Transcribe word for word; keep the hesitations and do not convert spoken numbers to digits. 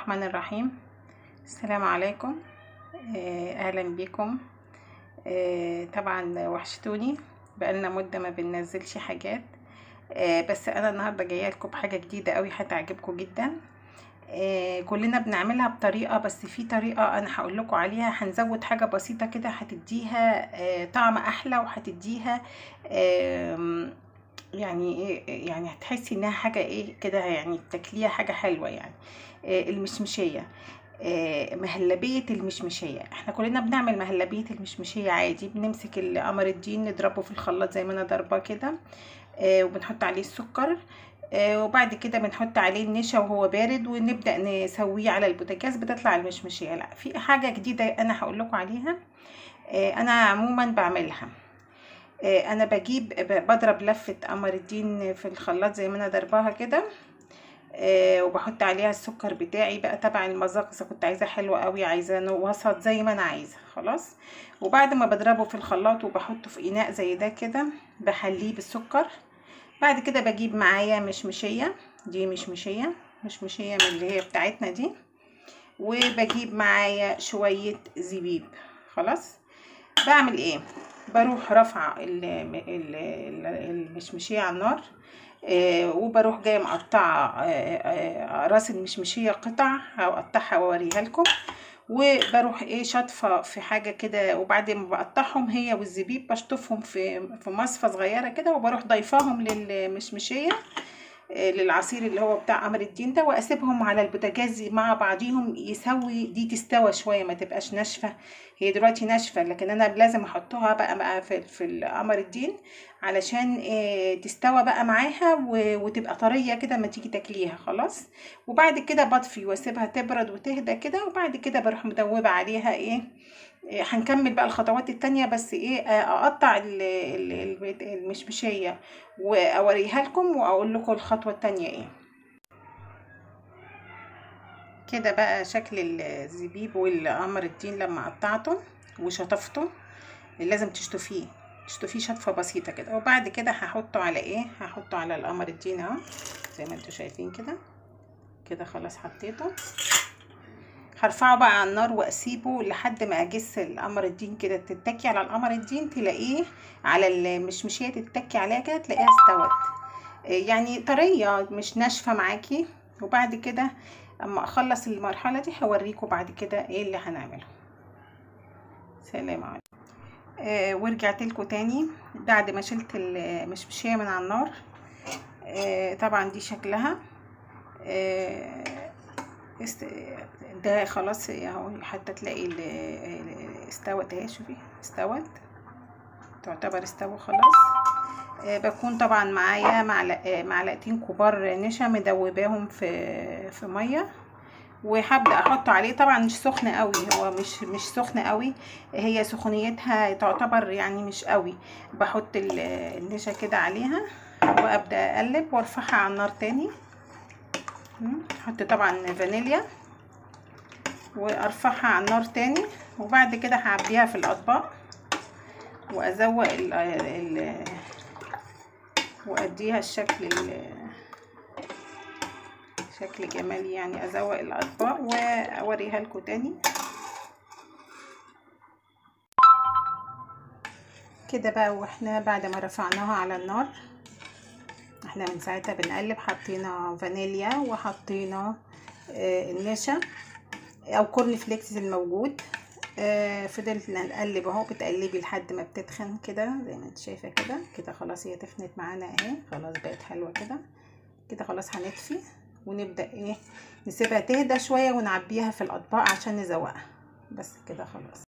الرحمن الرحيم. السلام عليكم. اهلا بكم. طبعا وحشتوني، بقالنا مده ما بننزلش حاجات، بس انا النهارده جايه لكم بحاجه جديده قوي هتعجبكم جدا. كلنا بنعملها بطريقه، بس في طريقه انا هقول لكم عليها، هنزود حاجه بسيطه كده هتديها طعم احلى، وهتديها يعني ايه، يعني هتحسي انها حاجه ايه كده، يعني تاكليها حاجه حلوه. يعني إيه المشمشيه، إيه مهلبيه المشمشيه. احنا كلنا بنعمل مهلبيه المشمشيه عادي، بنمسك القمر الدين نضربه في الخلاط زي ما انا ضربه كده، إيه وبنحط عليه السكر، إيه وبعد كده بنحط عليه النشا وهو بارد، ونبدا نسويه على البوتاجاز، بتطلع المشمشيه. لا، في حاجه جديده انا هقول لكم عليها. إيه انا عموما بعملها، انا بجيب بضرب لفه قمر الدين في الخلاط زي ما انا ضرباها كده، وبحط عليها السكر بتاعي بقى تبع المذاق، اذا كنت عايزاه حلو قوي، عايزاه وسط، زي ما انا عايزه خلاص. وبعد ما بضربه في الخلاط وبحطه في اناء زي ده كده، بحليه بالسكر. بعد كده بجيب معايا مشمشيه، دي مشمشيه مشمشيه من اللي هي بتاعتنا دي، وبجيب معايا شويه زبيب. خلاص، بعمل ايه؟ بروح رافعه المشمشيه على النار، آه وبروح جايه مقطعه آه آه راس المشمشيه قطع، هقطعها واوريها لكم. وبروح ايه شاطفه في حاجه كده، وبعد ما بقطعهم هي والزبيب بشطفهم في في مصفى صغيره كده، وبروح ضيفاهم للمشمشيه، للعصير اللي هو بتاع قمر الدين ده، واسيبهم على البوتاجاز مع بعضيهم يسوي. دي تستوى شويه، ما تبقاش ناشفه، هي دلوقتي ناشفه، لكن انا لازم احطها بقى بقى في في قمر الدين علشان إيه تستوى بقى معاها وتبقى طريه كده ما تيجي تاكليها. خلاص، وبعد كده بطفي واسيبها تبرد وتهدى كده، وبعد كده بروح مدوبه عليها ايه. هنكمل بقى الخطوات التانية، بس ايه اقطع المشمشية واوريها لكم واقول لكم الخطوة التانية ايه. كده بقى شكل الزبيب والقمر الدين لما قطعته وشطفته، لازم تشطفيه تشطفيه شطفة بسيطة كده. وبعد كده هحطه على ايه، هحطه على القمر الدين اهو زي ما انتوا شايفين كده كده. خلاص حطيته، هرفعه بقى على النار واسيبه لحد ما اجس القمر الدين كده. تتكي على القمر الدين تلاقيه على المشمشيه، تتكي عليها كده تلاقيها استوت، يعني طريه مش ناشفه معاكي. وبعد كده اما اخلص المرحله دي هوريكم بعد كده ايه اللي هنعمله. سلام عليكم. آه ورجعت لكم تاني بعد ما شلت المشمشيه من على النار. آه طبعا دي شكلها آه ده خلاص اهو، حتى تلاقي استوت اهي، شوفي استوت، تعتبر استوى خلاص. آه بكون طبعا معايا معلق معلقتين كبار نشا مدوباهم في في ميه، وهبدا احط عليه. طبعا مش سخن قوي، هو مش مش سخن قوي، هي سخونيتها تعتبر يعني مش قوي. بحط النشا كده عليها وابدا اقلب وارفعها على النار تاني. احط طبعا فانيليا وارفعها على النار تاني، وبعد كده هعبيها في الاطباق وازوق ال ال واديها الشكل شكل جمالي، يعني ازوق الاطباق واوريها لكم تاني كده بقى. واحنا بعد ما رفعناها على النار، احنا من ساعتها بنقلب، حطينا فانيليا وحطينا آه النشا او كورن فليكس الموجود. آه فضلت نقلب اهو، بتقلبي لحد ما بتتخن كده زي ما انت شايفه كده كده. خلاص هي تخنت معانا اهي، خلاص بقت حلوه كده كده. خلاص هنطفي ونبدا ايه نسيبها تهدى شويه ونعبيها في الاطباق عشان نزوقها بس كده. خلاص.